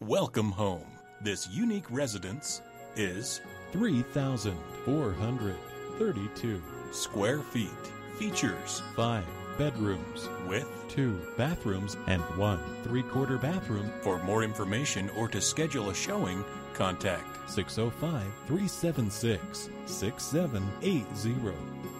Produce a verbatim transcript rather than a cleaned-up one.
Welcome home. This unique residence is three thousand four hundred thirty-two square feet. Features five bedrooms with two bathrooms and one three-quarter bathroom. For more information or to schedule a showing, contact six oh five, three seven six, six seven eight zero.